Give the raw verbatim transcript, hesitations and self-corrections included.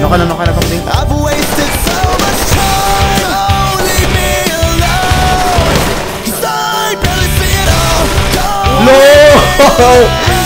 Ano ka na, ano ka na, Pangling? I've wasted so much time. Oh, leave me alone. 'Cause I barely see it all. Don't No!